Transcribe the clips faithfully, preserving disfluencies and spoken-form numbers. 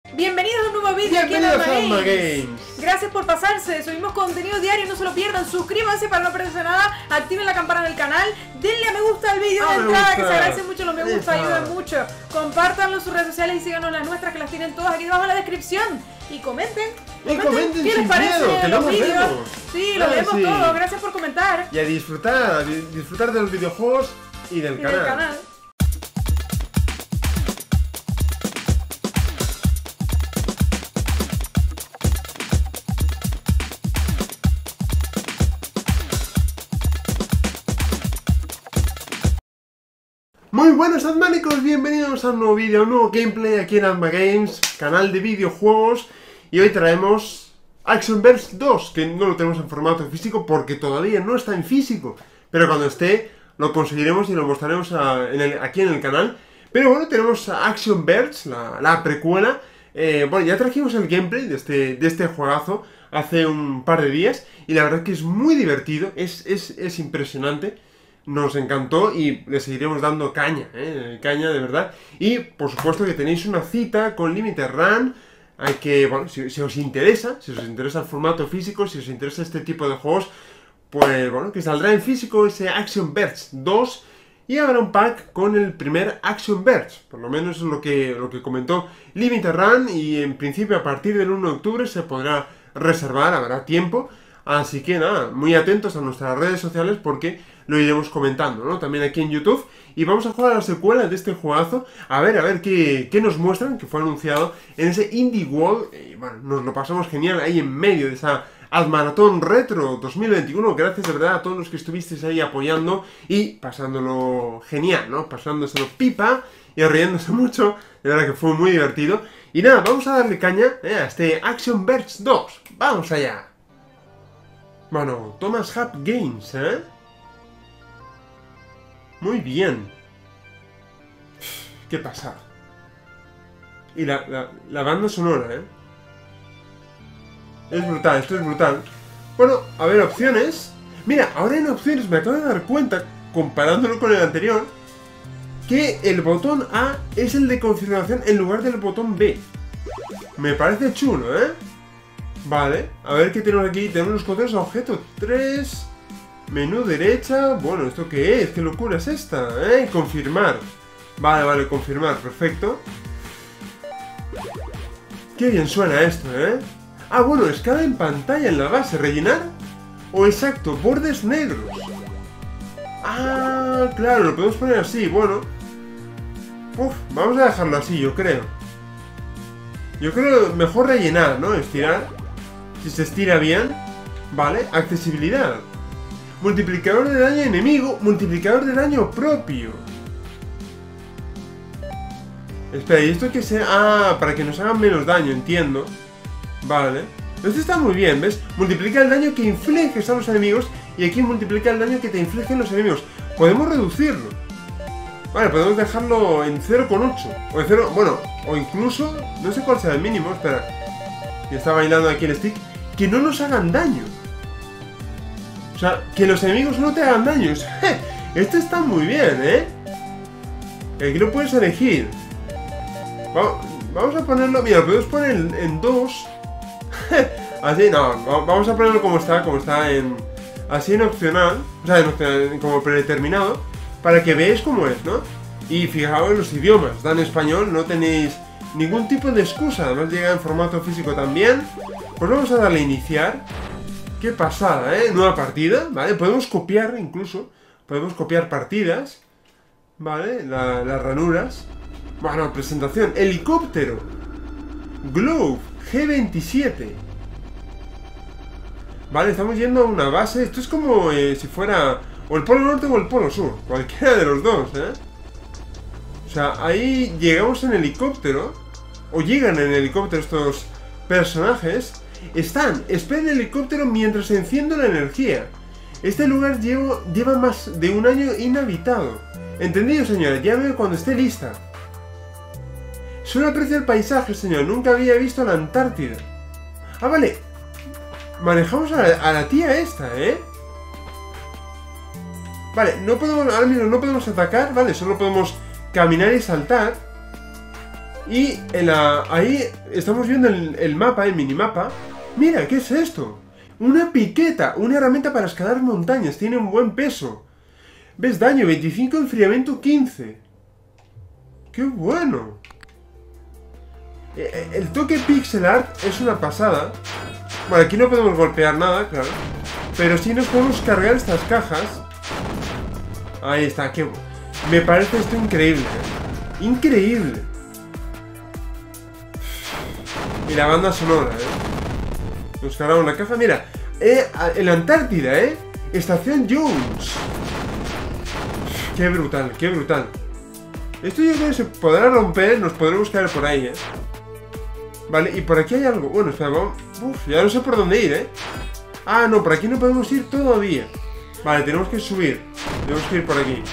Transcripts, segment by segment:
Bienvenidos a un nuevo vídeo aquí en Bienvenidos Alma a Alma Games. Games. Gracias por pasarse, subimos contenido diario, no se lo pierdan. Suscríbanse para no perderse nada, activen la campana del canal, denle a me gusta al vídeo de Ah, me entrada, gusta. que se agradecen mucho los me gusta, Esa. ayudan mucho. Compártanlo en sus redes sociales y síganos en las nuestras, que las tienen todas aquí debajo en la descripción. Y comenten, Y comenten qué les sin parece miedo, que los luego vídeos. vemos. Sí, los Ah, vemos sí. todos, gracias por comentar. Y a disfrutar, a di- disfrutar de los videojuegos y del Y canal. del canal. Muy buenos admánicos, bienvenidos a un nuevo vídeo, a un nuevo gameplay aquí en Alma Games, canal de videojuegos. Y hoy traemos Action Verge dos, que no lo tenemos en formato físico porque todavía no está en físico. Pero cuando esté lo conseguiremos y lo mostraremos a- en el- aquí en el canal. Pero bueno, tenemos a Action Verge, la, la precuela. Eh, bueno, ya trajimos el gameplay de este, de este juegazo hace un par de días. Y la verdad que es muy divertido, es, es, es impresionante. Nos encantó y le seguiremos dando caña, ¿eh? Caña de verdad. Y por supuesto que tenéis una cita con Limited Run. Hay que, bueno, si, si os interesa, si os interesa el formato físico, si os interesa este tipo de juegos, pues bueno, que saldrá en físico ese Action Verge dos. Y habrá un pack con el primer Action Verge. Por lo menos es lo que, lo que comentó Limited Run. Y en principio a partir del uno de octubre se podrá reservar, habrá tiempo. Así que nada, muy atentos a nuestras redes sociales porque lo iremos comentando, ¿no? También aquí en YouTube. Y vamos a jugar a la secuela de este juegazo. A ver, a ver qué, qué nos muestran, que fue anunciado en ese Indie World. Y bueno, nos lo pasamos genial ahí en medio de esa Admaratón Retro dos mil veintiuno. Gracias de verdad a todos los que estuvisteis ahí apoyando y pasándolo genial, ¿no? Pasándoselo pipa y riéndose mucho. De verdad que fue muy divertido. Y nada, vamos a darle caña, ¿eh? A este Action Verge dos. ¡Vamos allá! Bueno, Thomas Hub Games, ¿eh? Muy bien. Qué pasada. Y la, la, la banda sonora, ¿eh? Es brutal, esto es brutal. Bueno, a ver, opciones. Mira, ahora en opciones me acabo de dar cuenta, comparándolo con el anterior, que el botón A es el de confirmación en lugar del botón B. Me parece chulo, ¿eh? Vale, a ver qué tenemos aquí. Tenemos los controles a objeto tres. Menú derecha. Bueno, ¿esto qué es? ¿Qué locura es esta? ¿Eh? Confirmar. Vale, vale, confirmar, perfecto. Qué bien suena esto, ¿eh? Ah, bueno, escala en pantalla en la base. ¿Rellenar? O exacto, bordes negros. Ah, claro, lo podemos poner así, bueno. Uf, vamos a dejarlo así, yo creo. Yo creo mejor rellenar, ¿no? Estirar. Si se estira bien. Vale, accesibilidad. Multiplicador de daño enemigo, multiplicador de daño propio. Espera, ¿y esto qué sea? Ah, para que nos hagan menos daño, entiendo. Vale. Esto está muy bien, ¿ves? Multiplica el daño que infliges a los enemigos y aquí multiplica el daño que te infligen los enemigos. Podemos reducirlo. Vale, podemos dejarlo en cero coma ocho. O en cero, bueno, o incluso, no sé cuál sea el mínimo, espera. Que está bailando aquí el stick. Que no nos hagan daño. O sea, que los enemigos no te hagan daño. Esto está muy bien, ¿eh? Aquí lo puedes elegir. Vamos a ponerlo, mira, lo podemos poner en dos. Así, no, vamos a ponerlo como está, como está en... Así en opcional, o sea, en opcional, como predeterminado, para que veáis cómo es, ¿no? Y fijaos en los idiomas, da en español, no tenéis ningún tipo de excusa, además llega en formato físico también. Pues vamos a darle a iniciar. Qué pasada, ¿eh? Nueva partida, ¿vale? Podemos copiar incluso, podemos copiar partidas, ¿vale? La, las ranuras. Bueno, presentación, helicóptero. Globe, G veintisiete. Vale, estamos yendo a una base. Esto es como eh, si fuera o el polo norte o el polo sur. Cualquiera de los dos, ¿eh? O sea, ahí llegamos en helicóptero. O llegan en helicóptero estos personajes. Están, esperen el helicóptero mientras enciendo la energía. Este lugar llevo, lleva más de un año inhabitado. ¿Entendido, señora? Llámeme cuando esté lista. Solo aprecio el paisaje, señor. Nunca había visto la Antártida. Ah, vale. Manejamos a la, a la tía esta, ¿eh? Vale, no podemos, ahora mismo no podemos atacar, ¿vale? Solo podemos caminar y saltar. Y en la, ahí estamos viendo el, el mapa, el minimapa. Mira, ¿qué es esto? Una piqueta, una herramienta para escalar montañas. Tiene un buen peso. ¿Ves? Daño veinticinco, enfriamiento quince. ¡Qué bueno! El toque pixel art es una pasada. Bueno, aquí no podemos golpear nada, claro. Pero sí nos podemos cargar estas cajas. Ahí está, qué... Me parece esto increíble, ¿eh? Increíble. Y la banda sonora, ¿eh? Nos cargamos la caja, mira. Eh, en la Antártida, ¿eh? Estación Jones. Qué brutal, qué brutal. Esto yo creo que se podrá romper, nos podremos caer por ahí, ¿eh? Vale, y por aquí hay algo. Bueno, espera, vamos... Uf, ya no sé por dónde ir, ¿eh? Ah, no, por aquí no podemos ir todavía. Vale, tenemos que subir. Tenemos que ir por aquí.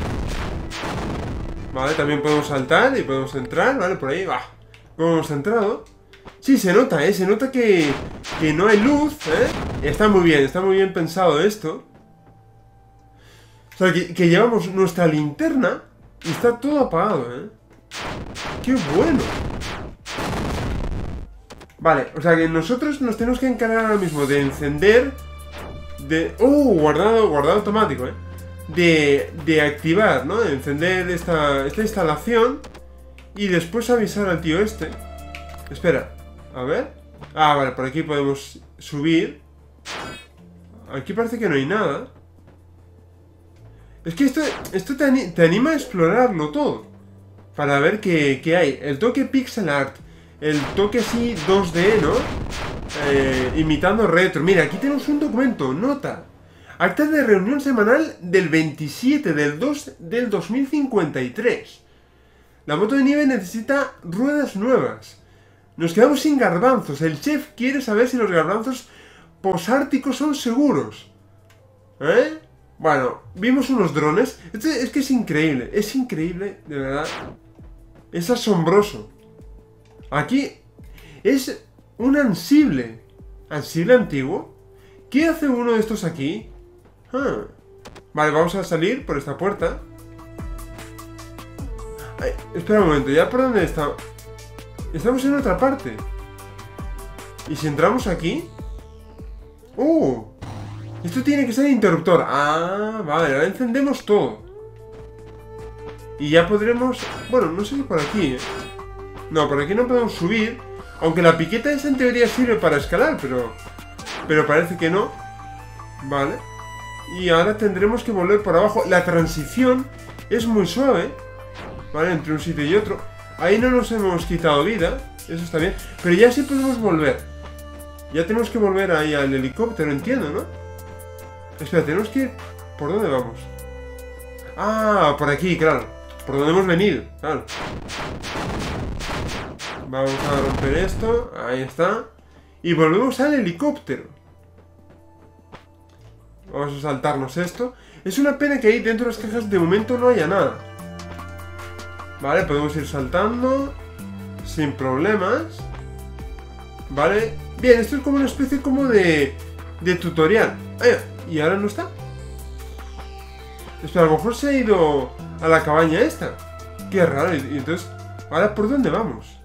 Vale, también podemos saltar y podemos entrar, ¿vale? Por ahí, va. ¿Cómo hemos entrado? Sí, se nota, ¿eh? Se nota que, que no hay luz, ¿eh? Está muy bien, está muy bien pensado esto. O sea, que, que llevamos nuestra linterna y está todo apagado, ¿eh? ¡Qué bueno! Vale, o sea que nosotros nos tenemos que encargar ahora mismo de encender... De... ¡Oh! Guardado, guardado automático, ¿eh? De, de activar, ¿no? De encender esta, esta instalación y después avisar al tío este. Espera, a ver. Ah, vale, por aquí podemos subir. Aquí parece que no hay nada. Es que esto, esto te, ani te anima a explorarlo todo. Para ver qué, qué hay. El toque pixel art. El toque así dos D, ¿no? Eh, imitando retro. Mira, aquí tenemos un documento, nota. Acta de reunión semanal del veintisiete del dos del dos mil cincuenta y tres. La moto de nieve necesita ruedas nuevas. Nos quedamos sin garbanzos. El chef quiere saber si los garbanzos posárticos son seguros. ¿Eh? Bueno, vimos unos drones. Este, es que es increíble. Es increíble, de verdad. Es asombroso. Aquí es un ansible. ¿Ansible antiguo? ¿Qué hace uno de estos aquí? Ah. Vale, vamos a salir por esta puerta. Ay, espera un momento, ¿ya por dónde está? Estamos en otra parte. ¿Y si entramos aquí? ¡Uh! Esto tiene que ser interruptor. Ah, vale, ahora encendemos todo. Y ya podremos... Bueno, no sé si por aquí, ¿eh? No, por aquí no podemos subir. Aunque la piqueta esa en teoría sirve para escalar, pero... Pero parece que no. Vale. Y ahora tendremos que volver por abajo. La transición es muy suave. Vale, entre un sitio y otro. Ahí no nos hemos quitado vida. Eso está bien. Pero ya sí podemos volver. Ya tenemos que volver ahí al helicóptero, entiendo, ¿no? Espera, tenemos que ir... ¿Por dónde vamos? Ah, por aquí, claro. Por donde hemos venido, claro. Vamos a romper esto. Ahí está. Y volvemos al helicóptero. Vamos a saltarnos esto. Es una pena que ahí dentro de las cajas de momento no haya nada. Vale, podemos ir saltando sin problemas. Vale. Bien, esto es como una especie como de... De tutorial. Ay, ¿y ahora no está? Espera, a lo mejor se ha ido a la cabaña esta. Qué raro. Y entonces, ¿ahora por dónde vamos?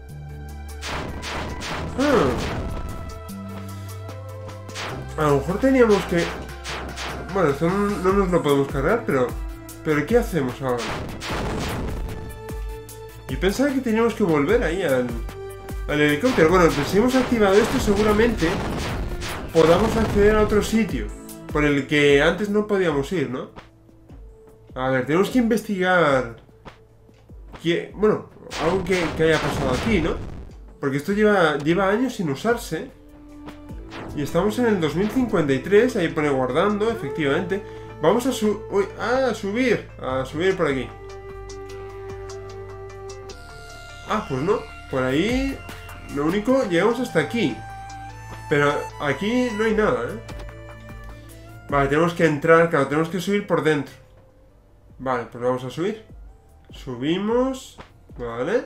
Ah. A lo mejor teníamos que... Bueno, esto no, no nos lo podemos cargar, pero... ¿Pero qué hacemos ahora? Yo pensaba que teníamos que volver ahí al... Al helicóptero. Bueno, pues si hemos activado esto seguramente podamos acceder a otro sitio por el que antes no podíamos ir, ¿no? A ver, tenemos que investigar... ¿Qué? Bueno, algo que, que haya pasado aquí, ¿no? Porque esto lleva, lleva años sin usarse. Y estamos en el dos mil cincuenta y tres, ahí pone guardando, efectivamente. Vamos a, su uy, a subir, a subir por aquí. Ah, pues no, por ahí lo único, llegamos hasta aquí. Pero aquí no hay nada, ¿eh? Vale, tenemos que entrar, claro, tenemos que subir por dentro. Vale, pues vamos a subir. Subimos, vale.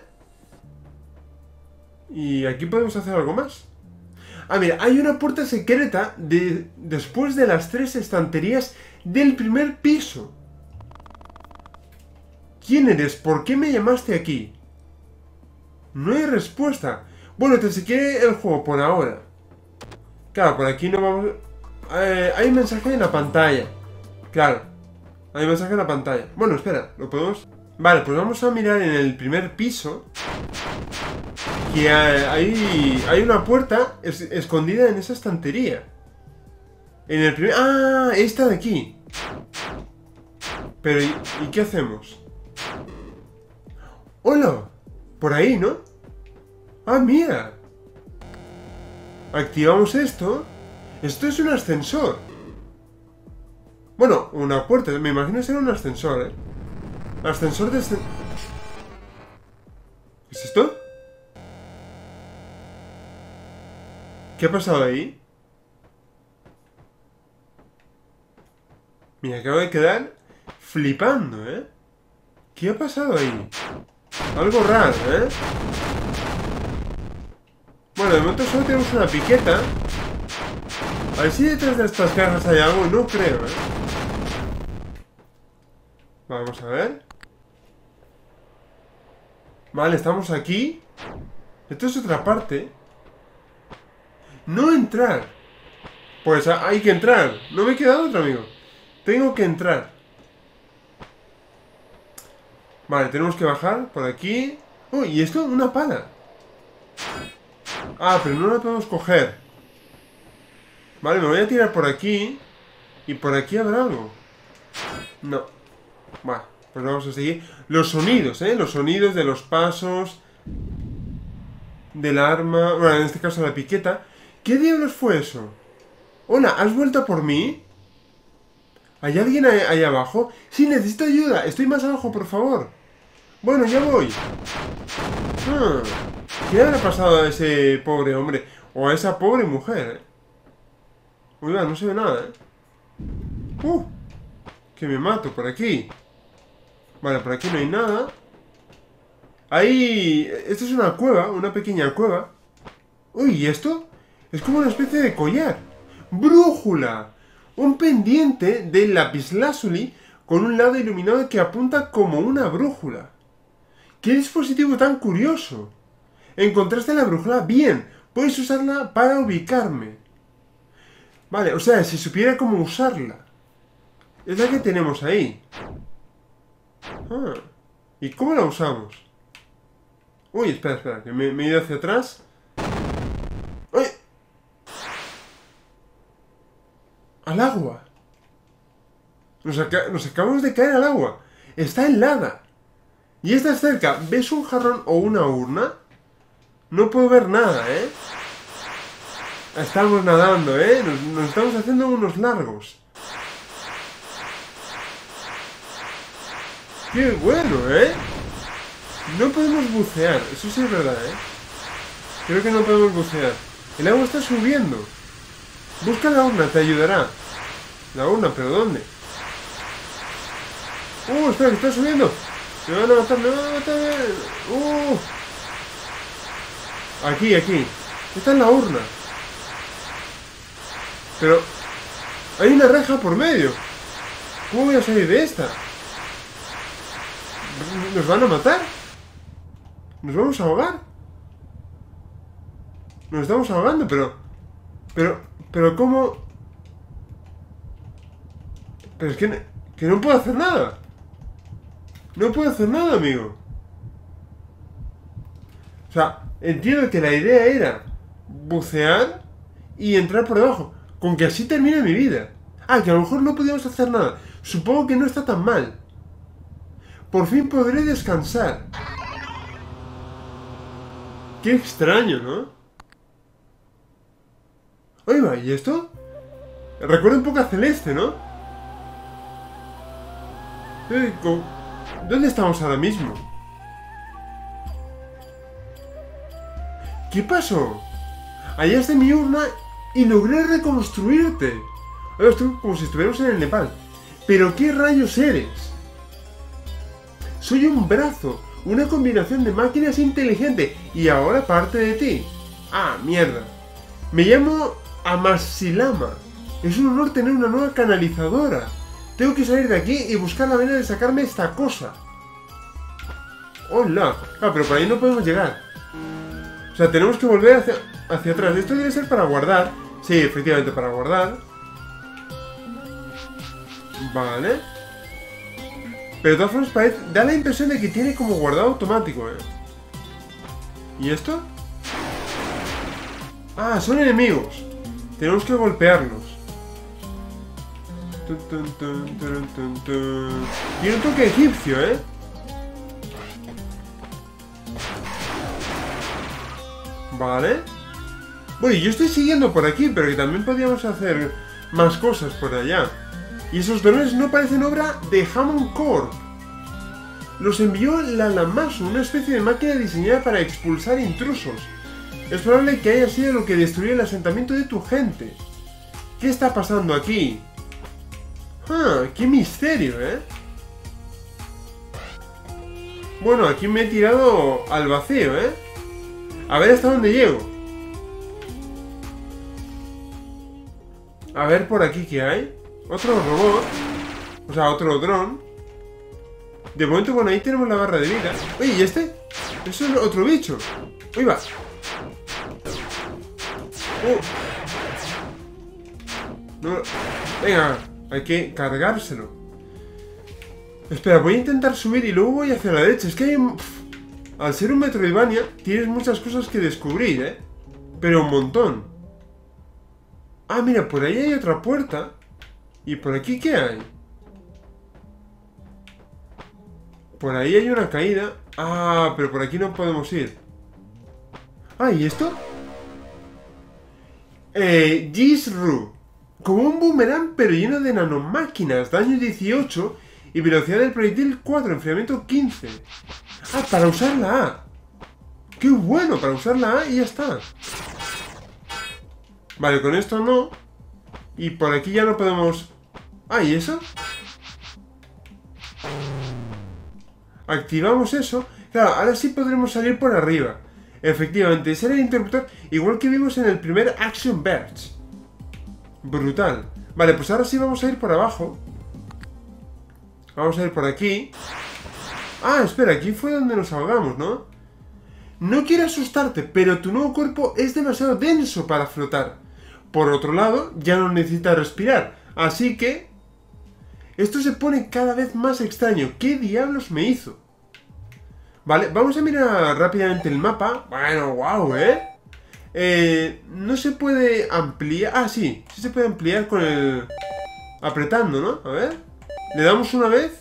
Y aquí podemos hacer algo más. Ah, mira, hay una puerta secreta de, después de las tres estanterías del primer piso. ¿Quién eres? ¿Por qué me llamaste aquí? No hay respuesta. Bueno, te chequeé el juego por ahora. Claro, por aquí no vamos... Eh, hay un mensaje en la pantalla. Claro. Hay un mensaje en la pantalla. Bueno, espera, ¿lo podemos...? Vale, pues vamos a mirar en el primer piso. Que hay, hay una puerta es, escondida en esa estantería. En el primer... ¡Ah! Esta de aquí. Pero, ¿y, ¿y qué hacemos? ¡Hola! Por ahí, ¿no? ¡Ah, mira! Activamos esto. Esto es un ascensor. Bueno, una puerta. Me imagino que será un ascensor, ¿eh? Ascensor de... ¿Qué es esto? ¿Qué ha pasado ahí? Me acabo de quedar flipando, ¿eh? ¿Qué ha pasado ahí? Algo raro, ¿eh? Bueno, de momento solo tenemos una piqueta. A ver si detrás de estas cajas hay algo. No creo, ¿eh? Vamos a ver. Vale, estamos aquí. Esto es otra parte. No entrar. Pues hay que entrar. No me queda otra, amigo. Tengo que entrar. Vale, tenemos que bajar por aquí. Uy, ¿y esto? Una pala. Ah, pero no la podemos coger. Vale, me voy a tirar por aquí. Y por aquí habrá algo. No. Bueno, pues vamos a seguir. Los sonidos, ¿eh? Los sonidos de los pasos. Del arma. Bueno, en este caso la piqueta. ¿Qué diablos fue eso? Hola, ¿has vuelto por mí? ¿Hay alguien ahí, ahí abajo? Sí, necesito ayuda. Estoy más abajo, por favor. Bueno, ya voy. Hmm. ¿Qué habrá pasado a ese pobre hombre? O a esa pobre mujer, ¿eh? Uy, va, no se ve nada, ¿eh? Uh, que me mato por aquí. Vale, por aquí no hay nada. Ahí... Esto es una cueva, una pequeña cueva. Uy, ¿y esto? Es como una especie de collar. ¡Brújula! Un pendiente del lapislázuli con un lado iluminado que apunta como una brújula. ¡Qué dispositivo tan curioso! ¿Encontraste la brújula? Bien, puedes usarla para ubicarme. Vale, o sea, si supiera cómo usarla. Es la que tenemos ahí. Ah, ¿y cómo la usamos? Uy, espera, espera, que me, me he ido hacia atrás. ¡Uy! ¡Al agua! Nos, aca nos acabamos de caer al agua. Está helada. Y estás cerca. ¿Ves un jarrón o una urna? No puedo ver nada, ¿eh? Estamos nadando, ¿eh? Nos, nos estamos haciendo unos largos. ¡Qué bueno, eh! No podemos bucear. Eso sí es verdad, ¿eh? Creo que no podemos bucear. El agua está subiendo. Busca la urna, te ayudará. La urna, ¿pero dónde? ¡Uh! Espera, que está subiendo. Me van a matar, me van a matar. ¡Uh! Aquí, aquí. Esta es la urna. Pero... hay una reja por medio. ¿Cómo voy a salir de esta? ¿Nos van a matar? ¿Nos vamos a ahogar? Nos estamos ahogando, pero... Pero... Pero ¿cómo...? Pero es que... Que no puedo hacer nada. No puedo hacer nada, amigo. O sea, entiendo que la idea era bucear y entrar por debajo. Con que así termine mi vida. Ah, que a lo mejor no podíamos hacer nada. Supongo que no está tan mal. Por fin podré descansar. Qué extraño, ¿no? Oiga, ¿y esto? Recuerda un poco a Celeste, ¿no? ¿Dónde estamos ahora mismo? ¿Qué pasó? Hallaste mi urna y logré reconstruirte. Ahora estoy como si estuviéramos en el Nepal. ¿Pero qué rayos eres? Soy un brazo, una combinación de máquinas inteligente y ahora parte de ti. Ah, mierda. Me llamo Amasilama. Es un honor tener una nueva canalizadora. Tengo que salir de aquí y buscar la manera de sacarme esta cosa. Hola. Ah, pero por ahí no podemos llegar. sea, tenemos que volver hacia, hacia atrás. Esto debe ser para guardar. Sí, efectivamente, para guardar. Vale. Pero de todas formas parece, da la impresión de que tiene como guardado automático, ¿eh? ¿Y esto? Ah, son enemigos. Tenemos que golpearlos. Tun, tun, tun, tun, tun, tun. Tiene un toque egipcio, ¿eh? Vale. Bueno, yo estoy siguiendo por aquí, pero que también podríamos hacer más cosas por allá. Y esos drones no parecen obra de Hammond Corp. Los envió la Lamasu, una especie de máquina diseñada para expulsar intrusos. Es probable que haya sido lo que destruyó el asentamiento de tu gente. ¿Qué está pasando aquí? Ah, qué misterio, ¿eh? Bueno, aquí me he tirado al vacío, ¿eh? A ver hasta dónde llego. A ver por aquí qué hay. Otro robot. O sea, otro dron. De momento, bueno, ahí tenemos la barra de vida. Oye, ¿y este? Eso es otro bicho. Uy, va. Uh. No. Venga, hay que cargárselo. Espera, voy a intentar subir y luego voy hacia la derecha. Es que hay un... Al ser un Metroidvania, tienes muchas cosas que descubrir, ¿eh? Pero un montón. Ah, mira, por ahí hay otra puerta. ¿Y por aquí qué hay? Por ahí hay una caída. Ah, pero por aquí no podemos ir. Ah, ¿y esto? Eh, Jisru. Como un boomerang, pero lleno de nanomáquinas. Daño dieciocho y velocidad del proyectil cuatro, enfriamiento quince. Ah, para usar la A. ¡Qué bueno! Para usar la A y ya está. Vale, con esto no. Y por aquí ya no podemos... Ah, ¿y eso? Activamos eso. Claro, ahora sí podremos salir por arriba. Efectivamente, ese era el interruptor. Igual que vimos en el primer Action Verge. Brutal. Vale, pues ahora sí vamos a ir por abajo. Vamos a ir por aquí. Ah, espera, aquí fue donde nos ahogamos, ¿no? No quiero asustarte, pero tu nuevo cuerpo es demasiado denso para flotar. Por otro lado, ya no necesitas respirar. Así que... Esto se pone cada vez más extraño. ¿Qué diablos me hizo? Vale, vamos a mirar rápidamente el mapa. Bueno, wow, ¿eh? Eh, no se puede ampliar... Ah, sí, sí se puede ampliar con el... Apretando, ¿no? A ver. Le damos una vez.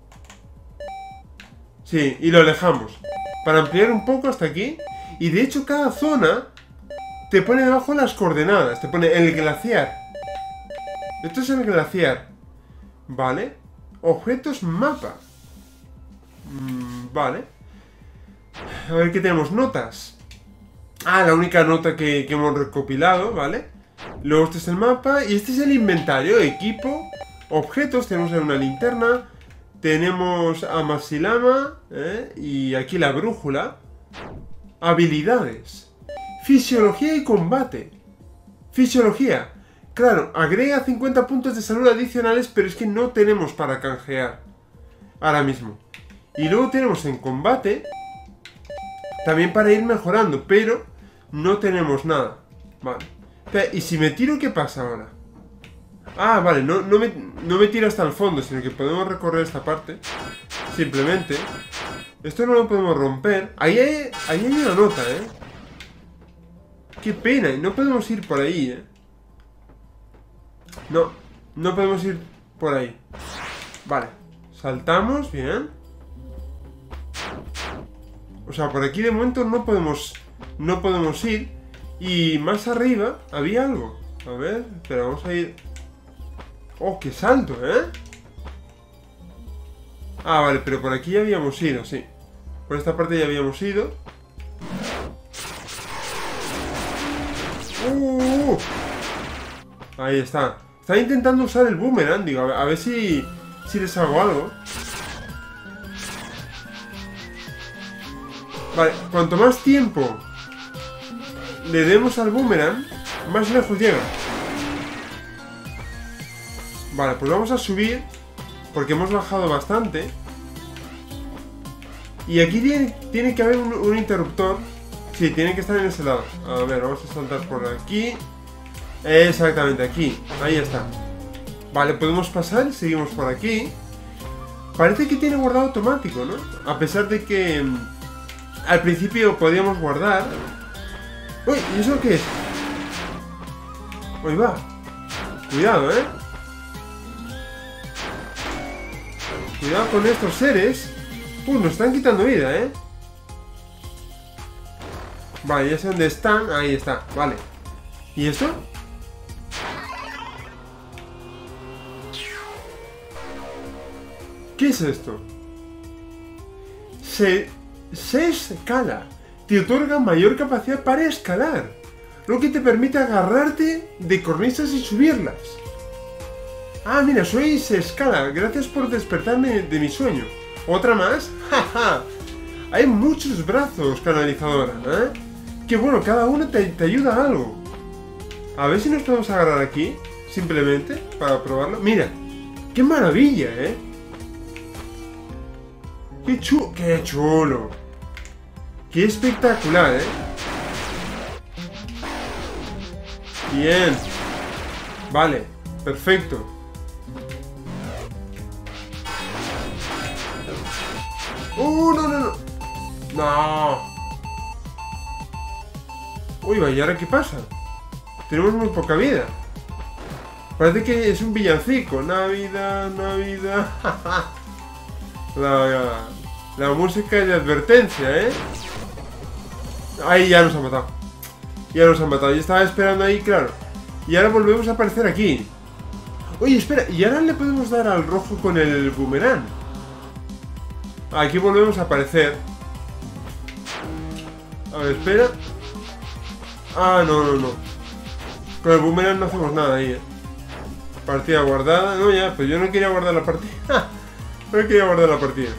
Sí, y lo alejamos. Para ampliar un poco hasta aquí. Y de hecho cada zona te pone debajo las coordenadas. Te pone el glaciar. Esto es el glaciar. Vale. Objetos mapa. Mm, vale. A ver qué tenemos. Notas. Ah, la única nota que, que hemos recopilado, ¿vale? Luego este es el mapa y este es el inventario. Equipo, objetos, tenemos una linterna. Tenemos a Masilama, ¿eh? Y aquí la brújula. Habilidades. Fisiología y combate. Fisiología. Claro, agrega cincuenta puntos de salud adicionales, pero es que no tenemos para canjear ahora mismo. Y luego tenemos en combate también para ir mejorando, pero no tenemos nada. Vale. ¿Y si me tiro, qué pasa ahora? Ah, vale, no, no, me, no me tiro hasta el fondo, sino que podemos recorrer esta parte. Simplemente. Esto no lo podemos romper. Ahí hay, ahí hay una nota, ¿eh? Qué pena, y no podemos ir por ahí, ¿eh? No, no podemos ir por ahí. Vale, saltamos, bien. O sea, por aquí de momento no podemos, no podemos ir. Y más arriba había algo. A ver, espera, vamos a ir... ¡Oh, qué salto, eh! Ah, vale, pero por aquí ya habíamos ido, sí. Por esta parte ya habíamos ido. ¡Uh! Ahí está. Estaba intentando usar el boomerang, digo, a ver, a ver si, si les hago algo. Vale, cuanto más tiempo le demos al boomerang, más lejos llega. Vale, pues vamos a subir, porque hemos bajado bastante. Y aquí tiene, tiene que haber un, un interruptor. Sí, tiene que estar en ese lado. A ver, vamos a saltar por aquí. Exactamente, aquí. Ahí está. Vale, podemos pasar, seguimos por aquí. Parece que tiene guardado automático, ¿no? A pesar de que mmm, al principio podíamos guardar. Uy, ¿y eso qué es? Ahí va. Cuidado, ¿eh? Cuidado con estos seres. Uh, nos están quitando vida, ¿eh? Vale, ya sé dónde están. Ahí está, vale. ¿Y esto? ¿Qué es esto? Se, se escala. Te otorga mayor capacidad para escalar, lo que te permite agarrarte de cornisas y subirlas. Ah, mira, soy se escala. Gracias por despertarme de mi sueño. ¿Otra más? ¡Jaja! Hay muchos brazos, canalizadora, ¿eh? Que bueno, cada uno te, te ayuda a algo. A ver si nos podemos agarrar aquí, simplemente, para probarlo. Mira, qué maravilla, ¿eh? ¡Qué chulo! ¡Qué chulo! ¡Qué espectacular, eh! Bien. Vale, perfecto. ¡Uh, no, no, no! ¡No! Uy, ¿y ahora qué pasa? Tenemos muy poca vida. Parece que es un villancico. Navidad, Navidad. La, la música de advertencia, ¿eh? Ahí ya nos han matado. Ya nos han matado. Yo estaba esperando ahí, claro. Y ahora volvemos a aparecer aquí. Oye, espera. Y ahora le podemos dar al rojo con el boomerang. Aquí volvemos a aparecer. A ver, espera. Ah, no, no, no. Con el boomerang no hacemos nada ahí, ¿eh? Partida guardada. No, ya, pues yo no quería guardar la partida. No quería guardar la partida.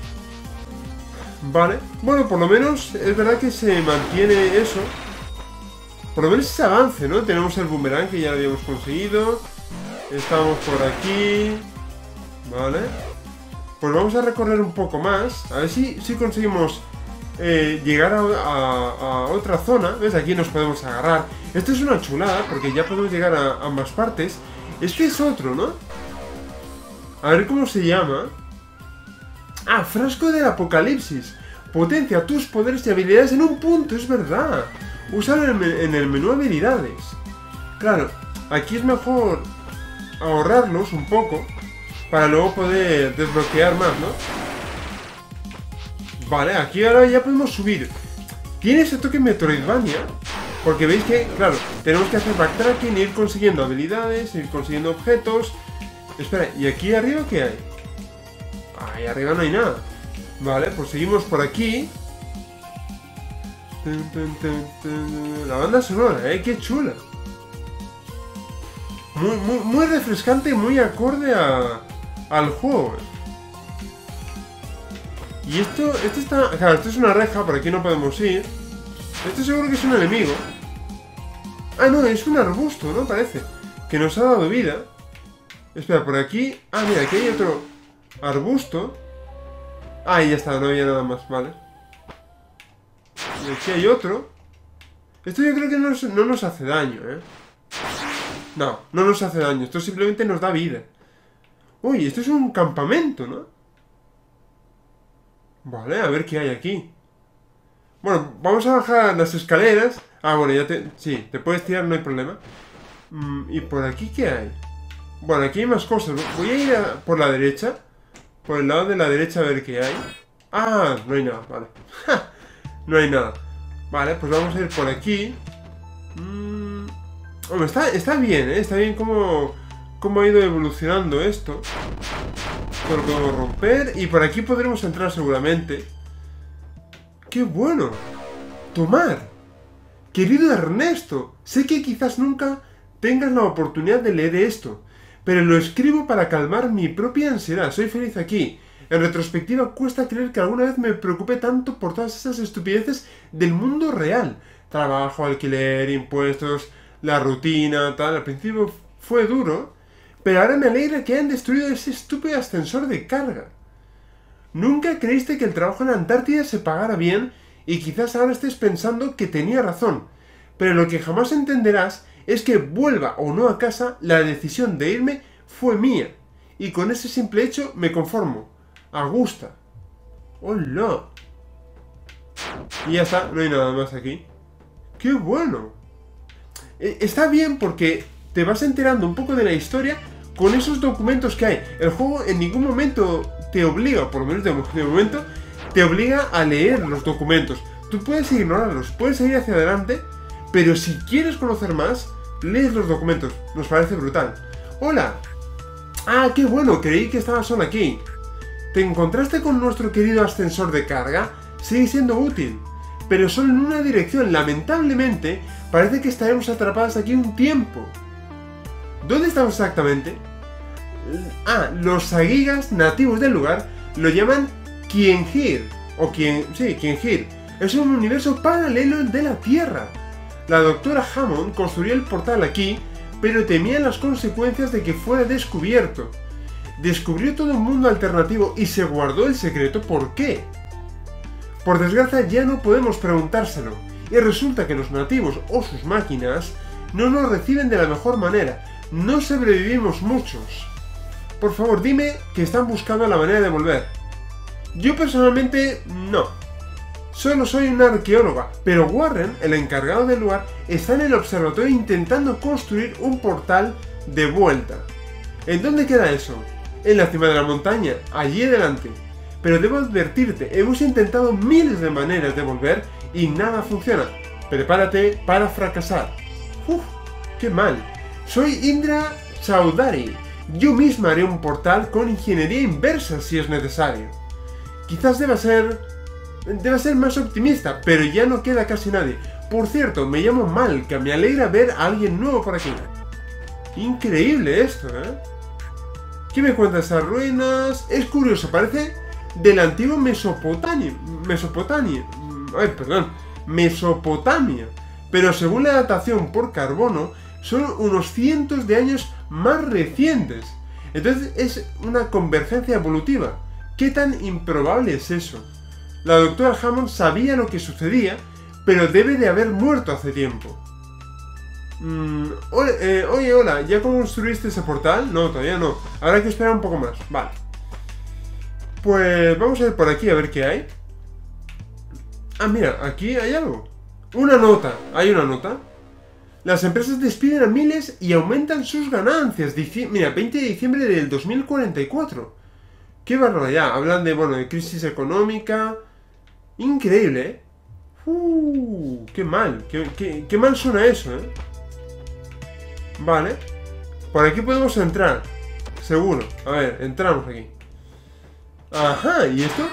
Vale. Bueno, por lo menos es verdad que se mantiene eso. Por lo menos ese avance, ¿no? Tenemos el boomerang que ya lo habíamos conseguido. Estamos por aquí. Vale. Pues vamos a recorrer un poco más. A ver si, si conseguimos eh, llegar a, a, a otra zona. ¿Ves? Aquí nos podemos agarrar. Esto es una chulada porque ya podemos llegar a ambas partes. Este es otro, ¿no? A ver cómo se llama. Ah, frasco del apocalipsis. Potencia tus poderes y habilidades en un punto, es verdad. Úsalo en el, en el menú habilidades. Claro, aquí es mejor ahorrarlos un poco para luego poder desbloquear más, ¿no? Vale, aquí ahora ya podemos subir. Tiene ese toque Metroidvania, porque veis que, claro, tenemos que hacer backtracking, ir consiguiendo habilidades, ir consiguiendo objetos. Espera, ¿y aquí arriba qué hay? Ahí arriba no hay nada. Vale, pues seguimos por aquí. La banda sonora, ¿eh? ¡Qué chula! Muy, muy, muy refrescante y muy acorde a, al juego. Y esto, esto está... Claro, esto es una reja, por aquí no podemos ir. Esto seguro que es un enemigo. Ah, no, es un arbusto, ¿no? Parece. Que nos ha dado vida. Espera, por aquí... Ah, mira, aquí hay otro arbusto. Ah, y ya está, no había nada más, vale. Y aquí hay otro. Esto yo creo que no nos, no nos hace daño, ¿eh? No, no nos hace daño. Esto simplemente nos da vida. Uy, esto es un campamento, ¿no? Vale, a ver qué hay aquí. Bueno, vamos a bajar las escaleras. Ah, bueno, ya te... Sí, te puedes tirar, no hay problema. Mm, ¿y por aquí qué hay? Bueno, aquí hay más cosas. Voy a ir a, por la derecha. Por el lado de la derecha a ver qué hay. Ah, no hay nada, vale. No hay nada. Vale, pues vamos a ir por aquí. Mm, bueno, está, está bien, ¿eh? Está bien cómo, cómo ha ido evolucionando esto. Esto lo podemos romper. Y por aquí podremos entrar seguramente. ¡Qué bueno! ¡Tomar! Querido Ernesto, sé que quizás nunca tengas la oportunidad de leer esto, pero lo escribo para calmar mi propia ansiedad. Soy feliz aquí. En retrospectiva, cuesta creer que alguna vez me preocupé tanto por todas esas estupideces del mundo real. Trabajo, alquiler, impuestos, la rutina, tal. Al principio fue duro, pero ahora me alegra que hayan destruido ese estúpido ascensor de carga. Nunca creíste que el trabajo en la Antártida se pagara bien Y quizás ahora estés pensando que tenía razón, pero lo que jamás entenderás es que vuelva o no a casa, la decisión de irme fue mía. Y con ese simple hecho me conformo. Augusta. ¡Hola! Y ya está, no hay nada más aquí. ¡Qué bueno! Está bien porque te vas enterando un poco de la historia con esos documentos que hay. El juego en ningún momento te obliga, por lo menos de momento, te obliga a leer los documentos. Tú puedes ignorarlos, puedes seguir hacia adelante, pero si quieres conocer más, lees los documentos. Nos parece brutal. ¡Hola! ¡Ah, qué bueno! Creí que estabas solo aquí. ¿Te encontraste con nuestro querido ascensor de carga? Sigue siendo útil, pero solo en una dirección. Lamentablemente, parece que estaremos atrapados aquí un tiempo. ¿Dónde estamos exactamente? Ah, los sagigas nativos del lugar lo llaman Kienhir, o Kien... sí, Kienhir. Es un universo paralelo de la Tierra. La doctora Hammond construyó el portal aquí, pero temía las consecuencias de que fuera descubierto. Descubrió todo un mundo alternativo y se guardó el secreto. ¿Por qué? Por desgracia ya no podemos preguntárselo, y resulta que los nativos o sus máquinas no nos reciben de la mejor manera. No sobrevivimos muchos. Por favor, dime que están buscando la manera de volver. Yo personalmente no. Solo soy una arqueóloga, pero Warren, el encargado del lugar, está en el observatorio intentando construir un portal de vuelta. ¿En dónde queda eso? En la cima de la montaña, allí adelante. Pero debo advertirte, hemos intentado miles de maneras de volver y nada funciona. Prepárate para fracasar. Uf, qué mal. Soy Indra Chaudhary. Yo misma haré un portal con ingeniería inversa si es necesario. Quizás deba ser... Deba ser más optimista, pero ya no queda casi nadie. Por cierto, me llamo Malka, me alegra ver a alguien nuevo por aquí. Increíble esto, ¿eh? ¿Qué me cuentas esas ruinas? Es curioso, parece de la antigua Mesopotamia. Mesopotamia. Ay, perdón. Mesopotamia. Pero según la datación por carbono, son unos cientos de años más recientes. Entonces es una convergencia evolutiva. ¿Qué tan improbable es eso? La doctora Hammond sabía lo que sucedía, pero debe de haber muerto hace tiempo. Mm, oye, eh, oye, hola, ¿ya construiste ese portal? No, todavía no. Habrá que esperar un poco más. Vale. Pues vamos a ir por aquí a ver qué hay. Ah, mira, aquí hay algo. Una nota. ¿Hay una nota? Las empresas despiden a miles y aumentan sus ganancias. Dici- mira, veinte de diciembre del dos mil cuarenta y cuatro. Qué barbaridad. Hablan de, bueno, de crisis económica. Increíble, ¿eh? Uh, qué mal. Qué, qué, qué mal suena eso, ¿eh? Vale. Por aquí podemos entrar. Seguro. A ver, entramos aquí. Ajá, ¿y esto?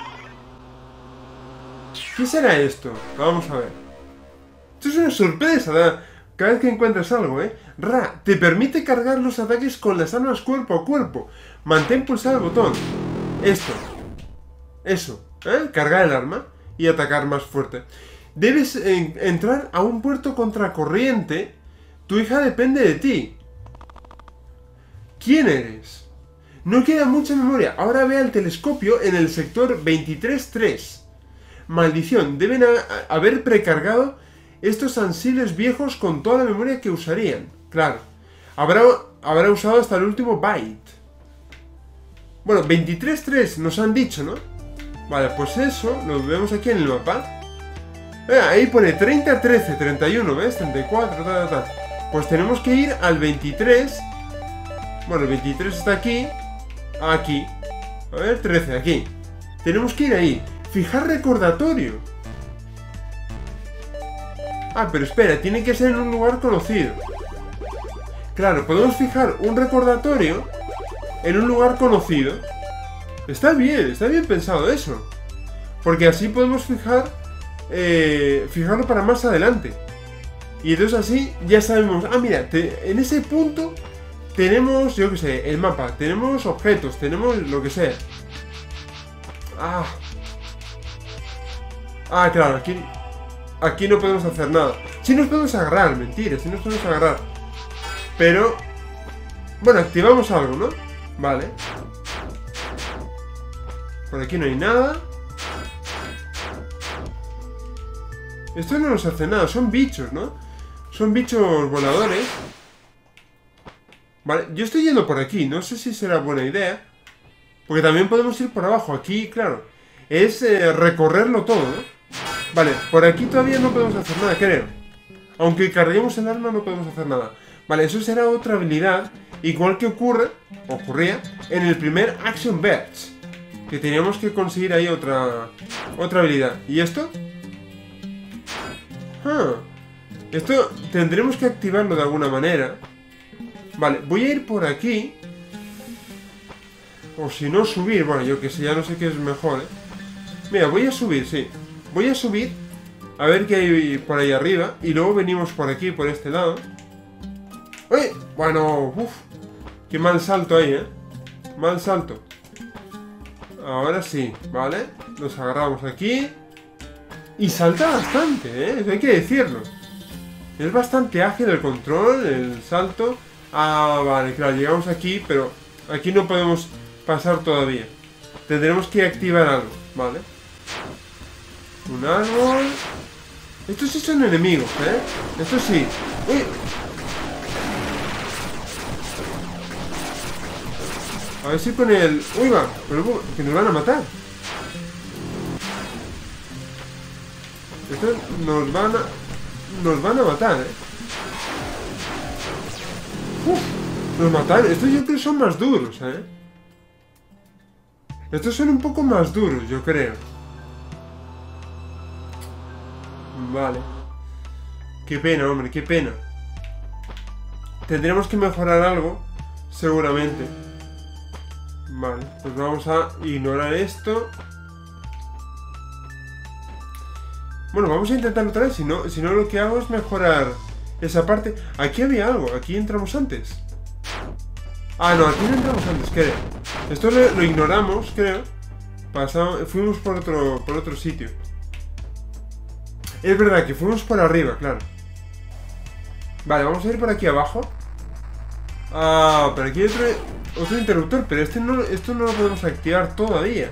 ¿Qué será esto? Vamos a ver. Esto es una sorpresa, ¿verdad? Cada vez que encuentras algo, ¿eh? Ra, te permite cargar los ataques con las armas cuerpo a cuerpo. Mantén pulsado el botón. Esto. Eso. ¿Eh? Cargar el arma y atacar más fuerte. Debes en entrar a un puerto contracorriente. Tu hija depende de ti. ¿Quién eres? No queda mucha memoria. Ahora ve al telescopio en el sector veintitrés tres. Maldición, deben ha haber precargado estos ansibles viejos con toda la memoria que usarían. Claro. Habrá, habrá usado hasta el último byte. Bueno, veintitrés tres nos han dicho, ¿no? Vale, pues eso lo vemos aquí en el mapa. Eh, ahí pone treinta, trece, treinta y uno, ¿ves? treinta y cuatro, tal, tal, tal. Pues tenemos que ir al veintitrés. Bueno, el veintitrés está aquí. Aquí. A ver, trece, aquí. Tenemos que ir ahí. Fijar recordatorio. Ah, pero espera, tiene que ser en un lugar conocido. Claro, podemos fijar un recordatorio en un lugar conocido. Está bien, está bien pensado eso. Porque así podemos fijar eh, fijarlo para más adelante. Y entonces así ya sabemos. Ah, mira, te, en ese punto tenemos, yo que sé, el mapa. Tenemos objetos, tenemos lo que sea. Ah. Ah, claro, aquí Aquí no podemos hacer nada. Sí nos podemos agarrar, mentira, sí nos podemos agarrar. Pero bueno, activamos algo, ¿no? Vale. Por aquí no hay nada. Esto no nos hace nada, son bichos, ¿no? Son bichos voladores. Vale, yo estoy yendo por aquí, no sé si será buena idea. Porque también podemos ir por abajo. Aquí, claro, es eh, recorrerlo todo, ¿no? Vale, por aquí todavía no podemos hacer nada, creo. Aunque carguemos el arma no podemos hacer nada. Vale, eso será otra habilidad, igual que ocurre, ocurría en el primer Action Verge, que teníamos que conseguir ahí otra otra habilidad. ¿Y esto? Ah, esto tendremos que activarlo de alguna manera. Vale, voy a ir por aquí. O si no subir, bueno, yo que sé, ya no sé qué es mejor, ¿eh? Mira, voy a subir, sí. Voy a subir, a ver qué hay por ahí arriba. Y luego venimos por aquí, por este lado. ¡Uy! Bueno, uff. Qué mal salto ahí, ¿eh? Mal salto. Ahora sí, ¿vale? Nos agarramos aquí. Y salta bastante, ¿eh? Eso hay que decirlo. Es bastante ágil el control, el salto. Ah, vale, claro, llegamos aquí, pero aquí no podemos pasar todavía. Tendremos que activar algo, ¿vale? Un árbol. Estos sí son enemigos, ¿eh? Estos sí. ¡Uy! A ver si con el... ¡Uy, va! Pero que nos van a matar. Estos nos van a... Nos van a matar, ¿eh? Uf, nos mataron. Estos yo creo que son más duros, ¿eh? Estos son un poco más duros, yo creo. Vale. Qué pena, hombre, qué pena. Tendremos que mejorar algo, seguramente. Vale, pues vamos a ignorar esto. Bueno, vamos a intentarlo otra vez. Si no, si no lo que hago es mejorar esa parte. Aquí había algo, aquí entramos antes. Ah, no, aquí no entramos antes, creo. Esto lo, lo ignoramos, creo. Pasamos, fuimos por otro, por otro sitio. Es verdad que fuimos por arriba, claro. Vale, vamos a ir por aquí abajo. Ah, pero aquí hay otro, otro interruptor. Pero este no, esto no lo podemos activar todavía.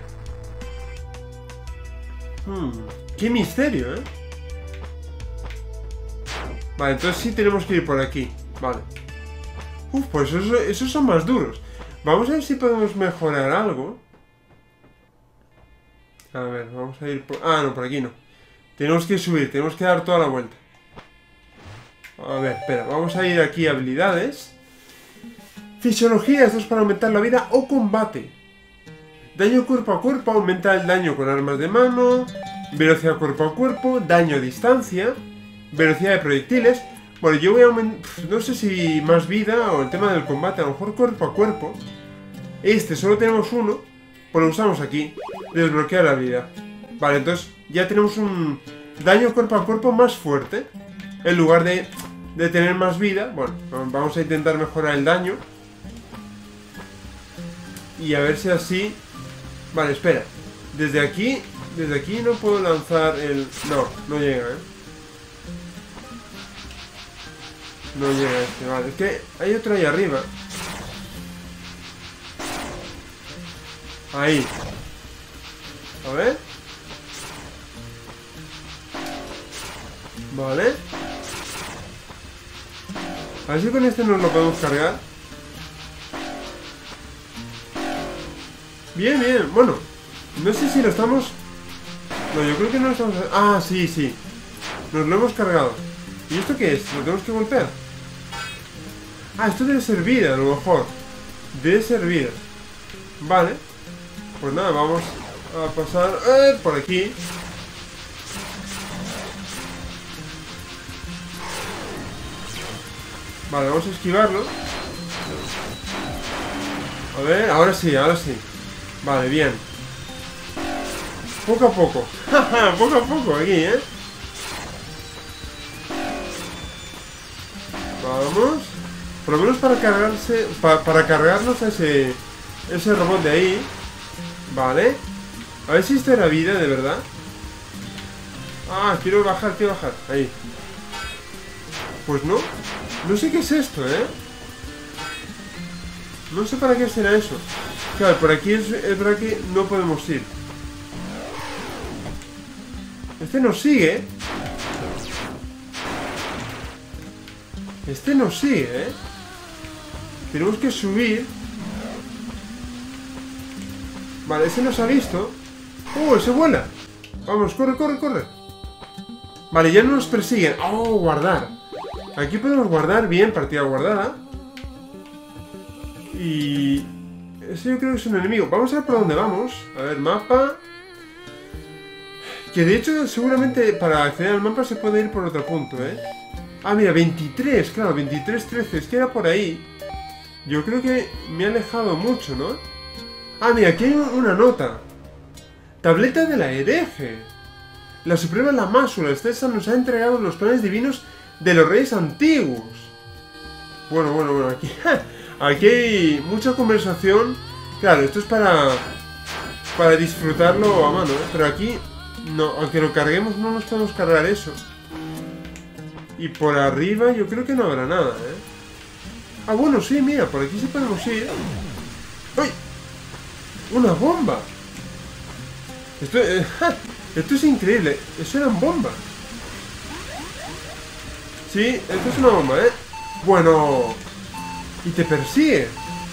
Hmm, qué misterio, ¿eh? Vale, entonces sí tenemos que ir por aquí. Vale. Uf, pues esos, esos son más duros. Vamos a ver si podemos mejorar algo. A ver, vamos a ir por... Ah, no, por aquí no. Tenemos que subir, tenemos que dar toda la vuelta. A ver, espera, vamos a ir aquí a habilidades. Fisiología, esto es para aumentar la vida o combate. Daño cuerpo a cuerpo, aumenta el daño con armas de mano. Velocidad cuerpo a cuerpo, daño a distancia. Velocidad de proyectiles. Bueno, yo voy a aumentar... No sé si más vida o el tema del combate, a lo mejor cuerpo a cuerpo. Este solo tenemos uno, pues lo usamos aquí. Desbloquear la vida. Vale, entonces ya tenemos un daño cuerpo a cuerpo más fuerte. En lugar de, de tener más vida. Bueno, vamos a intentar mejorar el daño. Y a ver si así... Vale, espera. Desde aquí, desde aquí no puedo lanzar el... No, no llega, ¿eh? No llega este, vale. Es que hay otro ahí arriba. Ahí. A ver. Vale. A ver si con este nos lo podemos cargar. Bien, bien. Bueno, no sé si lo estamos... No, yo creo que no lo estamos... Ah, sí, sí. Nos lo hemos cargado. ¿Y esto qué es? ¿Lo tenemos que golpear? Ah, esto debe ser vida, a lo mejor. Debe ser vida. Vale. Pues nada, vamos a pasar eh, por aquí. Vale, vamos a esquivarlo. A ver, ahora sí, ahora sí. Vale, bien. Poco a poco. Poco a poco aquí, ¿eh? Vamos. Por lo menos para cargarse... Pa, para cargarnos ese... Ese robot de ahí. Vale. A ver si esto era vida, de verdad. Ah, quiero bajar, quiero bajar. Ahí. Pues no. No sé qué es esto, ¿eh? No sé para qué será eso. Claro, por aquí es, es verdad que no podemos ir. Este nos sigue. Este nos sigue, ¿eh? Tenemos que subir. Vale, ese nos ha visto. ¡Oh, ese vuela! Vamos, corre, corre, corre. Vale, ya no nos persiguen. ¡Oh, guardar! Aquí podemos guardar bien, partida guardada. Y... ese yo creo que es un enemigo. Vamos a ver por dónde vamos. A ver, mapa. Que de hecho, seguramente para acceder al mapa se puede ir por otro punto, ¿eh? Ah, mira, veintitrés, claro, veintitrés, trece. Es que era por ahí. Yo creo que me he alejado mucho, ¿no? Ah, mira, aquí hay una nota. Tableta de la hereje. La Suprema Lamasura, el César nos ha entregado los planes divinos de los reyes antiguos. Bueno, bueno, bueno, aquí... aquí hay mucha conversación. Claro, esto es para... para disfrutarlo a mano, ¿eh? Pero aquí... no, aunque lo carguemos no nos podemos cargar eso. Y por arriba yo creo que no habrá nada, ¿eh? Ah, bueno, sí, mira, por aquí sí podemos ir. ¡Uy! ¡Una bomba! Esto, eh, esto es increíble. Eso eran bombas. Sí, esto es una bomba, ¿eh? Bueno... y te persigue.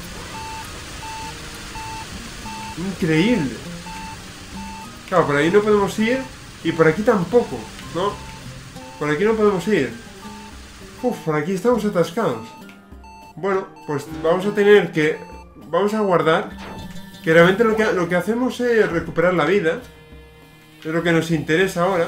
Increíble. Claro, por ahí no podemos ir. Y por aquí tampoco, ¿no? Por aquí no podemos ir. Uf, por aquí estamos atascados. Bueno, pues vamos a tener que... vamos a guardar. Que realmente lo que, lo que hacemos es recuperar la vida. Es lo que nos interesa ahora.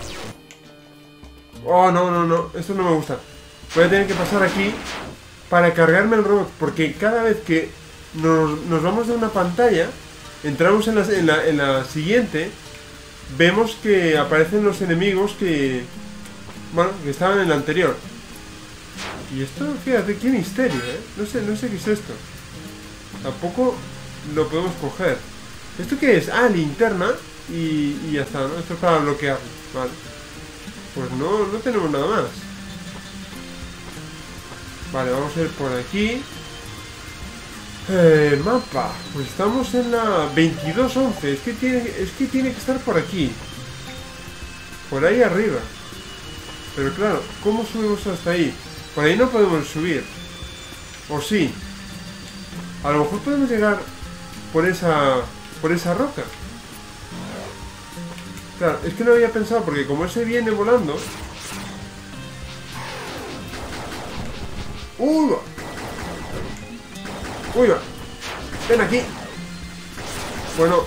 Oh, no, no, no. Esto no me gusta. Voy a tener que pasar aquí para cargarme el robot. Porque cada vez que nos, nos vamos de una pantalla, entramos en la, en, la, en la siguiente, vemos que aparecen los enemigos que... bueno, que estaban en la anterior. Y esto, fíjate, qué misterio, ¿eh? No sé, no sé qué es esto. Tampoco lo podemos coger. ¿Esto qué es? Ah, linterna. Y, y ya está, ¿no? Esto es para bloquearlo. Vale. Pues no, no tenemos nada más. Vale, vamos a ir por aquí. Eh, mapa. Pues estamos en la veintidós once. Es que tiene, es que tiene que estar por aquí. Por ahí arriba. Pero claro, ¿cómo subimos hasta ahí? Por ahí no podemos subir. ¿O sí? A lo mejor podemos llegar por esa... por esa roca. Claro, es que no había pensado, porque como ese viene volando... ¡Uy! Va. ¡Uy! Va. ¡Ven aquí! Bueno...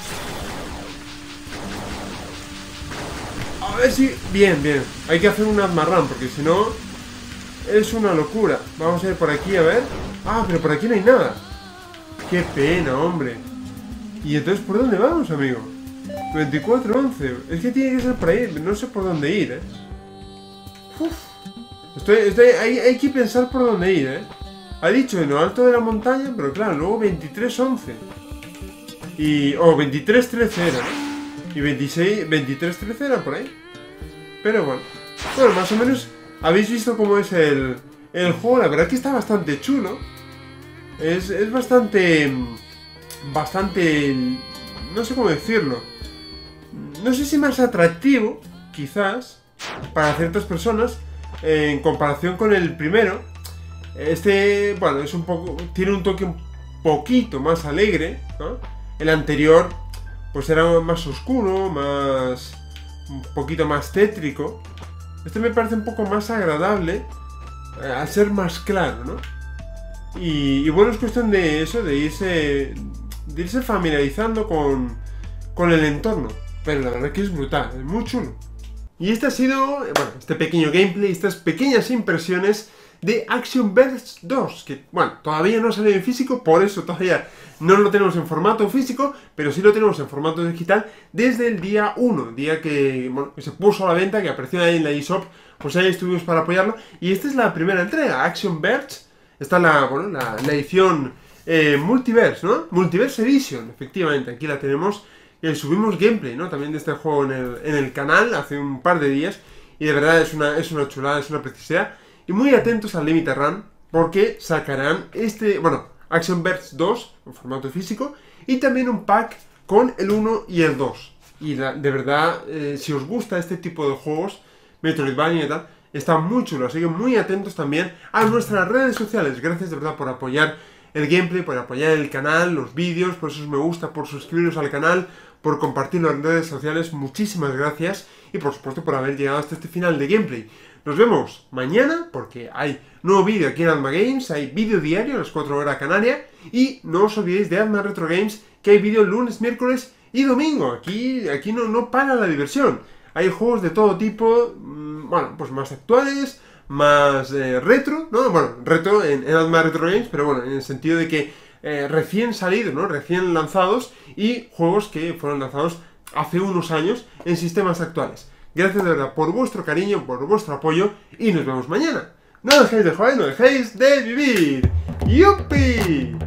a ver si... bien, bien. Hay que hacer un Admarrun, porque si no... es una locura. Vamos a ir por aquí, a ver. Ah, pero por aquí no hay nada. Qué pena, hombre. ¿Y entonces por dónde vamos, amigo? veinticuatro once. Es que tiene que ser por ahí. No sé por dónde ir, eh. Uf. Estoy, estoy, hay, hay que pensar por dónde ir, eh. Ha dicho en lo alto de la montaña, pero claro, luego veintitrés once. Y... oh, veintitrés trece era, ¿no? Y veintiséis, veintitrés trece era por ahí. Pero bueno. Bueno, más o menos habéis visto cómo es el, el juego. La verdad que está bastante chulo. Es, es bastante... bastante... no sé cómo decirlo. No sé si más atractivo, quizás, para ciertas personas, en comparación con el primero. Este, bueno, es un poco... tiene un toque un poquito más alegre, ¿no? El anterior, pues era más oscuro, más... un poquito más tétrico. Este me parece un poco más agradable, eh, al ser más claro, ¿no? Y, y bueno, es cuestión de eso, de irse, de irse familiarizando con, con el entorno. Pero la verdad que es brutal, es muy chulo. Y este ha sido, bueno, este pequeño gameplay, estas pequeñas impresiones de Action Verge dos, que, bueno, todavía no ha salido en físico, por eso todavía no lo tenemos en formato físico, pero sí lo tenemos en formato digital desde el día uno, día que, bueno, que se puso a la venta, que apareció ahí en la eShop, pues ahí estuvimos para apoyarlo. Y esta es la primera entrega, Action Verge, esta es la, bueno, la, la edición eh, Multiverse, ¿no? Multiverse Edition, efectivamente, aquí la tenemos. Eh, subimos gameplay, ¿no? También de este juego en el, en el canal hace un par de días, y de verdad es una, es una chulada, es una preciosidad. Y muy atentos al Limited Run, porque sacarán este, bueno, Action Verge dos en formato físico, y también un pack con el uno y el dos. Y la, de verdad, eh, si os gusta este tipo de juegos, Metroidvania y tal, está muy chulo, así que muy atentos también a nuestras redes sociales. Gracias de verdad por apoyar el gameplay, por apoyar el canal, los vídeos, por esos me gusta, por suscribiros al canal, por compartirlo en redes sociales. Muchísimas gracias y por supuesto por haber llegado hasta este final de gameplay. Nos vemos mañana porque hay nuevo vídeo aquí en Adma Games, hay vídeo diario a las cuatro horas canaria y no os olvidéis de Adma Retro Games que hay vídeo lunes, miércoles y domingo. Aquí, aquí no, no para la diversión. Hay juegos de todo tipo, mmm, bueno, pues más actuales, más eh, retro, ¿no? Bueno, retro en, en Adma Retro Games, pero bueno, en el sentido de que eh, recién salidos, ¿no? Recién lanzados y juegos que fueron lanzados hace unos años en sistemas actuales. Gracias de verdad por vuestro cariño, por vuestro apoyo y nos vemos mañana. No dejéis de jugar, no dejéis de vivir. ¡Yupi!